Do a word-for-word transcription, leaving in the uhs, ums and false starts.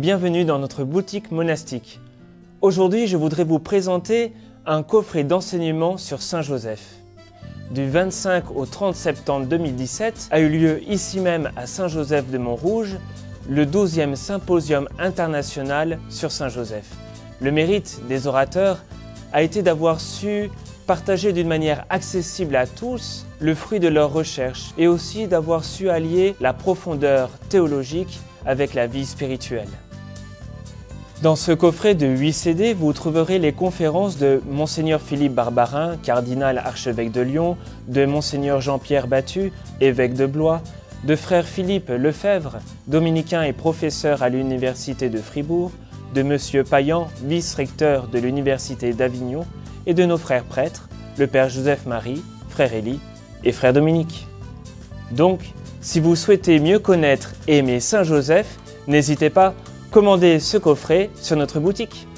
bienvenue dans notre boutique monastique. Aujourd'hui, je voudrais vous présenter un coffret d'enseignement sur Saint Joseph. Du vingt-cinq au trente septembre deux mille dix-sept a eu lieu ici même à Saint-Joseph de Montrouge le douzième symposium international sur Saint Joseph. Le mérite des orateurs a été d'avoir su partager d'une manière accessible à tous le fruit de leurs recherches et aussi d'avoir su allier la profondeur théologique avec la vie spirituelle. Dans ce coffret de huit C D, vous trouverez les conférences de Monseigneur Philippe Barbarin, cardinal archevêque de Lyon, de Monseigneur Jean-Pierre Battu, évêque de Blois, de frère Philippe Lefebvre, dominicain et professeur à l'université de Fribourg, de Monsieur Payan, vice-recteur de l'université d'Avignon, et de nos frères prêtres, le Père Joseph-Marie, frère Élie et frère Dominique. Donc, si vous souhaitez mieux connaître et aimer Saint Joseph, n'hésitez pas, commandez ce coffret sur notre boutique.